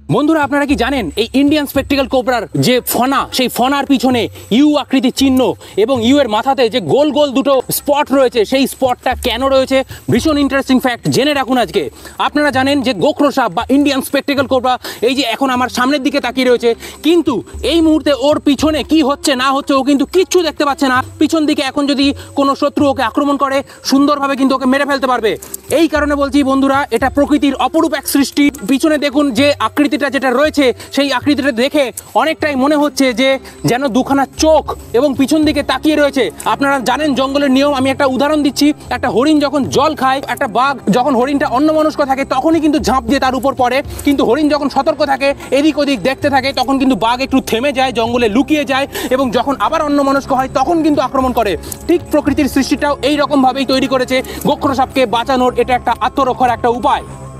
বন্ধুরা আপনারা কি জানেন এই ইন্ডিয়ান স্পেকটিক্যাল কোবরার যে ফনা, সেই ফনার পিছনে ইউ আকৃতির চিহ্ন এবং ইউ এর মাথাতে যে গোল গোল দুটো স্পট রয়েছে, সেই স্পটটা কেন রয়েছে? ভীষণ ইন্টারেস্টিং ফ্যাক্ট জেনে রাখুন আজকে। আপনারা জানেন যে গোখরো সাপ বা ইন্ডিয়ান স্পেকটিক্যাল কোবরা এই যে এখন আমার সামনের দিকে তাকিয়ে রয়েছে, কিন্তু এই মুহূর্তে ওর পিছনে কি হচ্ছে না হচ্ছে ও কিন্তু কিচ্ছু দেখতে পাচ্ছে না। পিছন দিকে এখন যদি কোনো শত্রু ওকে আক্রমণ করে সুন্দরভাবে কিন্তু ওকে মেরে ফেলতে পারবে। এই কারণে বলছি বন্ধুরা, এটা প্রকৃতির অপরূপ এক সৃষ্টি। পিছনে দেখুন যে আকৃতিটা যেটা রয়েছে, সেই আকৃতিটা দেখে অনেকটাই মনে হচ্ছে যে যেন দুখানা চোখ এবং পিছন দিকে তাকিয়ে রয়েছে। আপনারা জানেন জঙ্গলের নিয়ম, আমি একটা উদাহরণ দিচ্ছি। একটা হরিণ যখন জল খায়, একটা বাঘ যখন হরিণটা অন্যমনস্ক থাকে তখনই কিন্তু ঝাঁপ দিয়ে তার উপর পড়ে, কিন্তু হরিণ যখন সতর্ক থাকে এদিক ওদিক দেখতে থাকে তখন কিন্তু বাঘ একটু থেমে যায়, জঙ্গলে লুকিয়ে যায় এবং যখন আবার অন্যমনস্ক হয় তখন কিন্তু আক্রমণ করে। ঠিক প্রকৃতির সৃষ্টিটাও এই রকম ভাবেই তৈরি করেছে গোখরো সাপকে বাঁচানোর। এটা একটা আত্মরক্ষার একটা উপায়।